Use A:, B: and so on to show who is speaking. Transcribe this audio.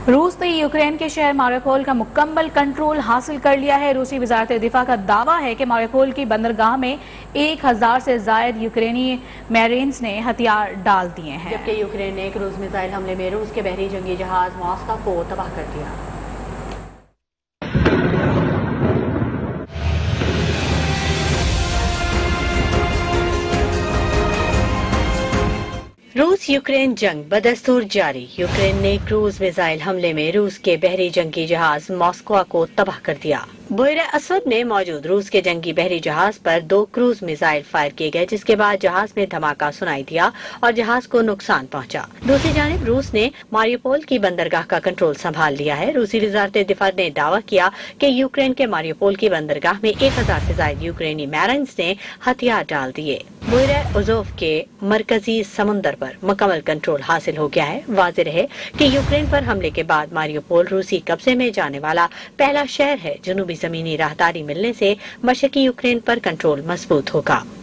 A: روس نے یوکرین کے شہر ماریوپول کا مکمل کنٹرول حاصل کر لیا ہے۔ روسی وزارت دفاع کا دعویٰ ہے کہ ماریوپول کی بندرگاہ میں 1000 سے زائد یوکرینی میرینز نے ہتھیار ڈال دیے ہیں،
B: جبکہ یوکرین نے کروز میزائل حملے میں روس کے بحری جنگی جہاز ماسکو کو تباہ کر دیا۔ روس یوکرین جنگ بدستور جاری۔ یوکرین نے کروز میزائل حملے میں روس کے بحری جنگی جہاز ماسکو کو تباہ کر دیا۔ بحیرہ اسود میں موجود روس کے جنگی بحری جہاز پر 2 کروز میزائل فائر کیے گئے، جس کے بعد جہاز میں دھماکہ سنائی دیا اور جہاز کو نقصان پہنچا۔ دوسری جانب روس نے ماریوپول کی بندرگاہ کا کنٹرول سنبھال لیا ہے۔ روسی وزارت دفاع نے دعویٰ کیا کہ یوکرین کے ماریوپول کی بندرگاہ میں 1000 سے زائد یوکرینی میرینز نے ہتھیار ڈال دیے۔ بحیرہ ازوف کے مرکزی سمندر پر مکمل کنٹرول حاصل ہو گیا ہے۔ واضح رہے کہ یوکرین پر حملے کے بعد ماریوپول روسی قبضے میں جانے والا پہلا شہر ہے۔ جنوبی زمینی راہداری ملنے سے مشرقی یوکرین پر کنٹرول مضبوط ہوگا۔